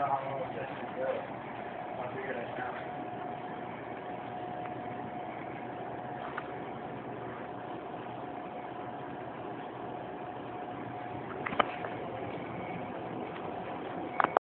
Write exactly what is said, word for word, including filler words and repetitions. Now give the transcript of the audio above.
know how long it takes to go. How big of that count.